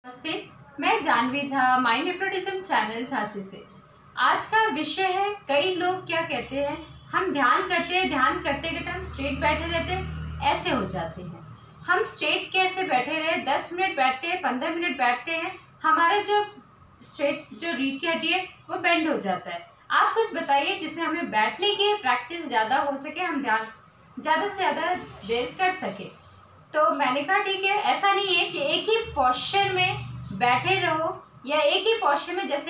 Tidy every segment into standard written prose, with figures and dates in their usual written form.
नमस्ते, मैं Janvi Jha, mind hypnotism channel Jhansi से। आज का विषय है, कई लोग क्या कहते हैं, हम ध्यान करते हैं, ध्यान करते करते हम स्ट्रेट बैठे रहते हैं, ऐसे हो जाते हैं। हम स्ट्रेट कैसे बैठे रहे, 10 मिनट बैठते हैं, 15 मिनट बैठते हैं, हमारा जो रीढ़ की हड्डी है वो बेंड हो जाता है। आप कुछ बताइए जिससे हमें बैठने की प्रैक्टिस ज़्यादा हो सके, हम ध्यान ज़्यादा से ज़्यादा देर कर सके। तो मैंने कहा ठीक है, ऐसा नहीं है कि एक ही पोस्चर में बैठे रहो या एक ही पोस्चर में जैसे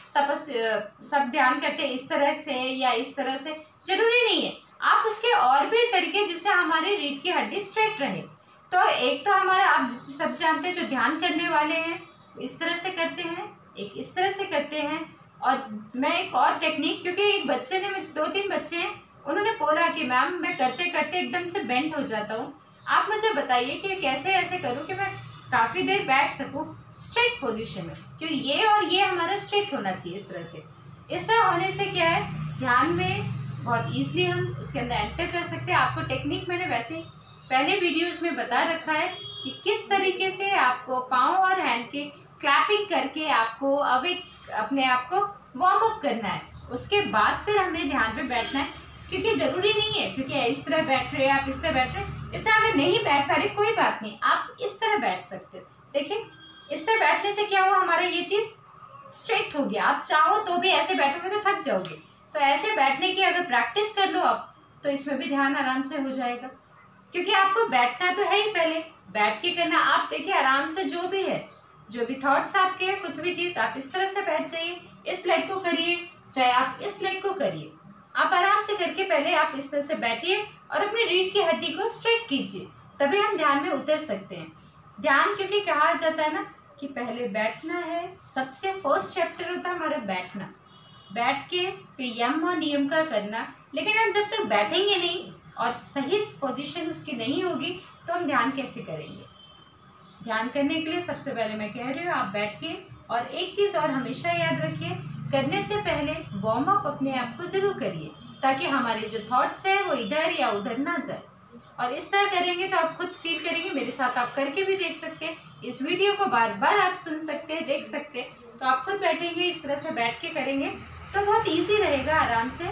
सब ध्यान करते हैं इस तरह से या इस तरह से, जरूरी नहीं है। आप उसके और भी तरीके जिससे हमारी रीढ़ की हड्डी स्ट्रेट रहे। तो एक तो हमारा, आप सब जानते हैं, जो ध्यान करने वाले हैं इस तरह से करते हैं, एक इस तरह से करते हैं, और मैं एक और टेक्निक, क्योंकि एक बच्चे ने, 2-3 बच्चे हैं, उन्होंने बोला कि मैम मैं करते करते एकदम से बेंड हो जाता हूँ, आप मुझे बताइए कि कैसे ऐसे करूँ कि मैं काफ़ी देर बैठ सकूँ स्ट्रेट पोजीशन में, क्योंकि ये और ये हमारा स्ट्रेट होना चाहिए। इस तरह से, इस तरह होने से क्या है, ध्यान में बहुत ईजिली हम उसके अंदर एंटर कर सकते हैं। आपको टेक्निक मैंने वैसे पहले वीडियोस में बता रखा है कि किस तरीके से आपको पाँव और हैंड के क्लैपिंग करके आपको अपने आप को वार्म अप करना है। उसके बाद फिर हमें ध्यान पे बैठना है, क्योंकि ज़रूरी नहीं है क्योंकि इस तरह बैठ रहे हैं, आप इस तरह बैठ रहे हैं, इस तरह अगर नहीं बैठ पा रहे कोई बात नहीं, आप इस तरह बैठ सकते हो। देखिए, इस तरह बैठने से क्या हुआ, हमारा ये चीज़ स्ट्रेट हो गया। आप चाहो तो भी ऐसे बैठोगे तो थक जाओगे, तो ऐसे बैठने की अगर प्रैक्टिस कर लो आप, तो इसमें भी ध्यान आराम से हो जाएगा। क्योंकि आपको बैठना तो है ही, पहले बैठ के करना। आप देखिए आराम से, जो भी है, जो भी थॉट्स आपके हैं, कुछ भी चीज़, आप इस तरह से बैठ जाइए, इस लेग को करिए, चाहे आप इस लेग को करिए, आप आराम से करके पहले आप इस तरह से बैठिए और अपनी रीढ़ की हड्डी को स्ट्रेट कीजिए, तभी हम ध्यान में उतर सकते हैं। ध्यान, क्योंकि कहा जाता है ना कि पहले बैठना है, सबसे फर्स्ट चैप्टर होता है हमारा बैठना, बैठ के फिर यम और नियम का करना। लेकिन हम जब तक बैठेंगे नहीं और सही पोजीशन उसकी नहीं होगी, तो हम ध्यान कैसे करेंगे। ध्यान करने के लिए सबसे पहले मैं कह रही हूँ, आप बैठिए। और एक चीज़ और हमेशा याद रखिए, करने से पहले वार्म अप अपने आप को जरूर करिए, ताकि हमारे जो थॉट्स हैं वो इधर या उधर ना जाए। और इस तरह करेंगे तो आप खुद फील करेंगे। मेरे साथ आप करके भी देख सकते हैं, इस वीडियो को बार बार आप सुन सकते हैं, देख सकते हैं। तो आप खुद बैठेंगे, इस तरह से बैठ के करेंगे तो बहुत ईजी रहेगा, आराम से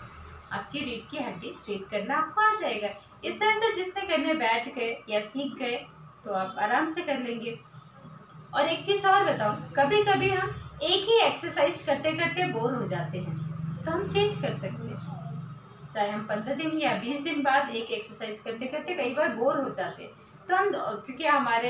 आपकी रीढ़ की हड्डी स्ट्रेट करना आपको आ जाएगा। इस तरह से जिसने करने बैठ गए या सीख गए तो आप आराम से कर लेंगे। और एक चीज़ और बताऊं, कभी कभी हम एक ही एक्सरसाइज करते करते बोर हो जाते हैं, तो हम चेंज कर सकते हैं। चाहे हम 15 दिन या 20 दिन बाद एक एक्सरसाइज करते करते कई बार बोर हो जाते हैं, तो हम, क्योंकि हमारे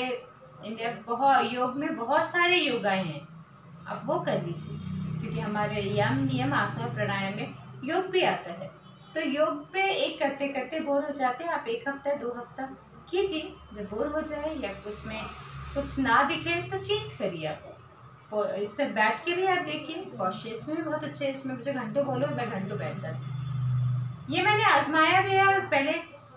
इंडिया योग में बहुत सारे योगाएं हैं, आप वो कर लीजिए, क्योंकि हमारे यम नियम आसन प्राणायाम में योग भी आता है। तो योग पे एक करते करते बोर हो जाते हैं, आप 1 हफ्ता 2 हफ्ता कीजिए। जब बोर हो जाए या उसमें कुछ ना दिखे तो चेंज करिए आप। और इससे बैठ के भी आप देखिए, पोस्चर इसमें भी बहुत अच्छे है। इसमें मुझे घंटों बोलो, मैं घंटों बैठ जाती हूँ। ये मैंने आजमाया भी है। और पहले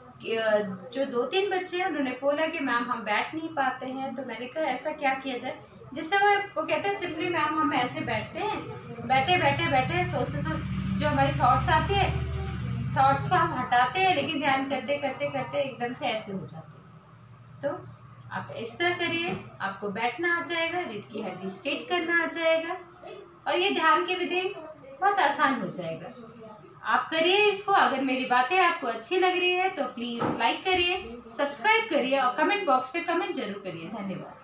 जो 2-3 बच्चे हैं, उन्होंने बोला कि मैम हम बैठ नहीं पाते हैं, तो मैंने कहा ऐसा क्या किया जाए जिससे वो कहते हैं सिंपली मैम हम ऐसे बैठते हैं, बैठे बैठे बैठे सोचते जो हमारी थॉट्स आती है, थॉट्स को हम हटाते हैं, लेकिन ध्यान करते करते करते एकदम से ऐसे हो जाते हैं। तो आप इस तरह करिए, आपको बैठना आ जाएगा, रीढ़ की हड्डी स्ट्रेट करना आ जाएगा, और ये ध्यान की विधि बहुत आसान हो जाएगा। आप करिए इसको। अगर मेरी बातें आपको अच्छी लग रही है तो प्लीज़ लाइक करिए, सब्सक्राइब करिए और कमेंट बॉक्स पे कमेंट जरूर करिए। धन्यवाद।